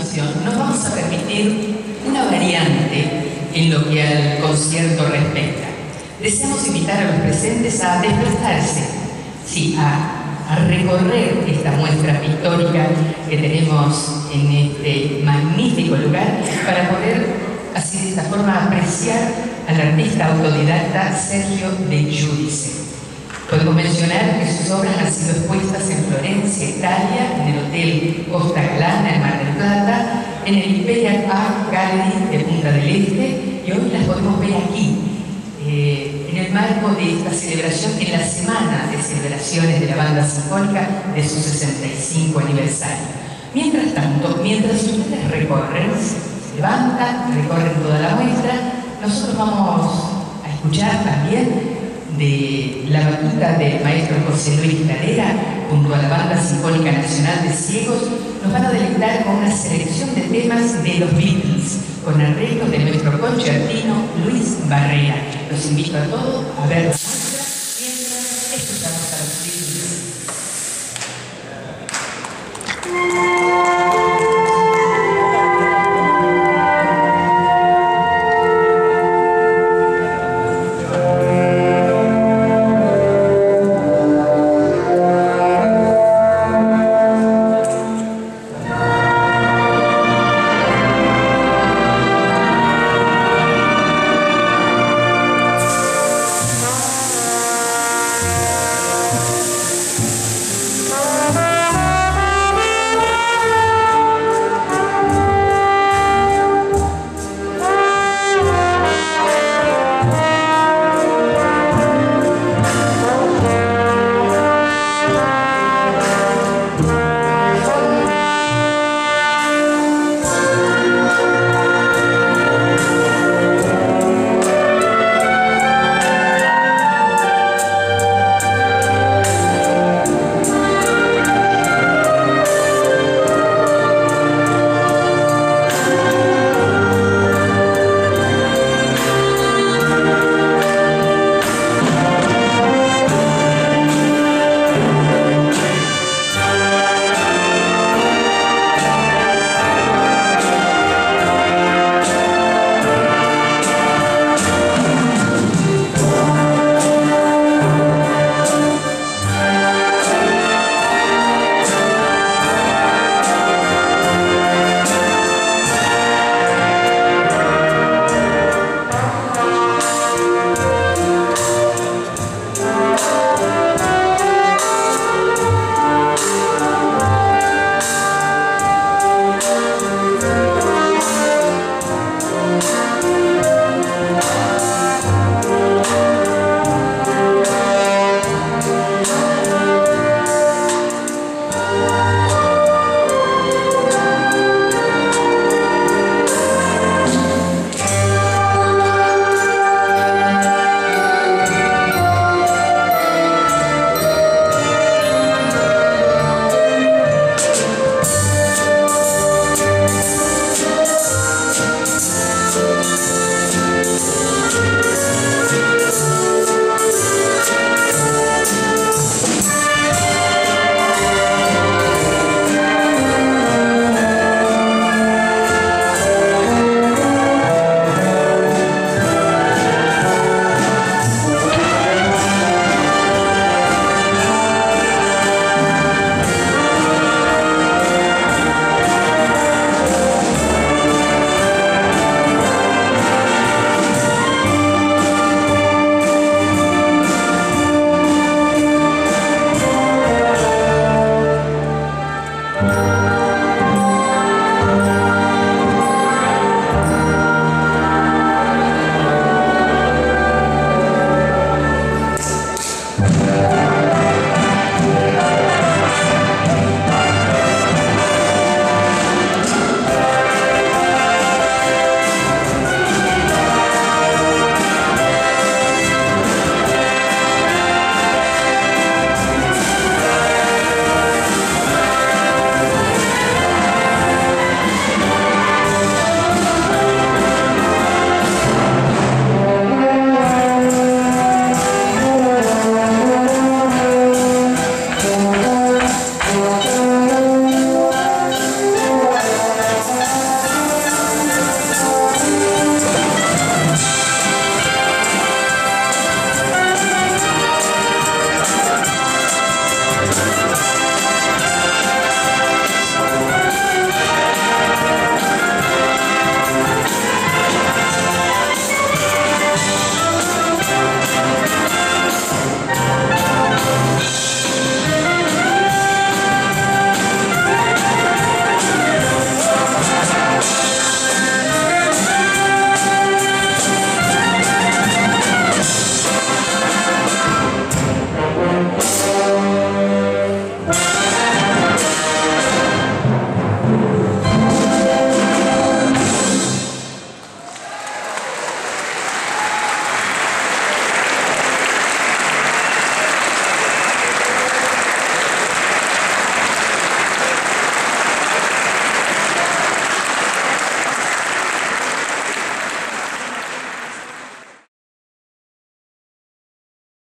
continuación nos vamos a permitir una variante en lo que al concierto respecta. Deseamos invitar a los presentes a desplazarse, sí, a recorrer esta muestra pictórica que tenemos en este magnífico lugar para poder, así de esta forma, apreciar al artista autodidacta Sergio De Giudice. Podemos mencionar que sus obras han sido expuestas en Florencia, Italia, en el Hotel Costa Galana, en Mar del Plata, en el Imperial Art Gallery de Punta del Este, y hoy las podemos ver aquí, en el marco de esta celebración, en la semana de celebraciones de la Banda Sinfónica de su 65 aniversario. Mientras tanto, mientras ustedes recorren, se levantan, recorren toda la muestra, nosotros vamos a escuchar también de la batuta del maestro José Luis Calera junto a la Banda Sinfónica Nacional de Ciegos. Nos van a deleitar con una selección de temas de los Beatles con arreglos de nuestro concertino Luis Barrera. Los invito a todos a verlo.